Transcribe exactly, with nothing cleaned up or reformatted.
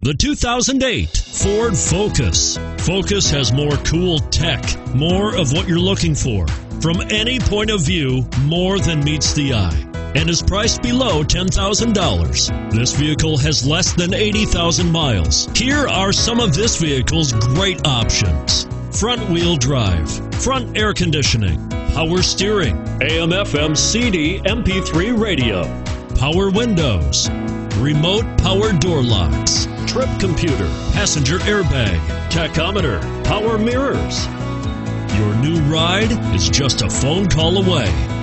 The two thousand eight Ford Focus. Focus has more cool tech, more of what you're looking for. From any point of view, more than meets the eye, and is priced below ten thousand dollars. This vehicle has less than eighty thousand miles. Here are some of this vehicle's great options: front-wheel drive, front air conditioning, power steering, A M F M C D M P three radio, power windows, remote power door locks, trip computer, passenger airbag, tachometer, power mirrors. Your new ride is just a phone call away.